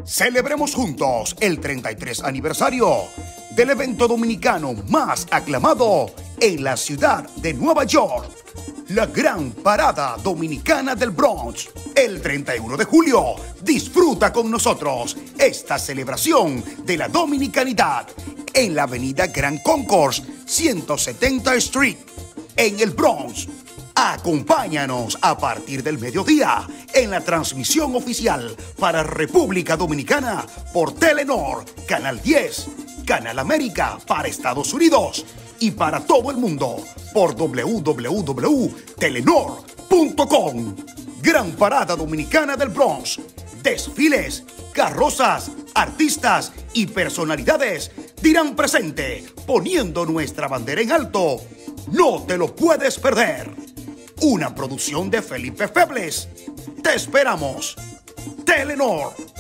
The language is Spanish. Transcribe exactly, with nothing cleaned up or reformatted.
Celebremos juntos el treinta y tres aniversario del evento dominicano más aclamado en la ciudad de Nueva York, la Gran Parada Dominicana del Bronx. El treinta y uno de julio, disfruta con nosotros esta celebración de la dominicanidad en la avenida Grand Concourse, ciento setenta Street, en el Bronx. Acompáñanos a partir del mediodía en la transmisión oficial para República Dominicana por Telenor, Canal diez, Canal América para Estados Unidos y para todo el mundo por doble u doble u doble u punto telenor punto com. Gran Parada Dominicana del Bronx. Desfiles, carrozas, artistas y personalidades dirán presente poniendo nuestra bandera en alto. No te lo puedes perder. Una producción de Felipe Febles. Te esperamos. Telenor.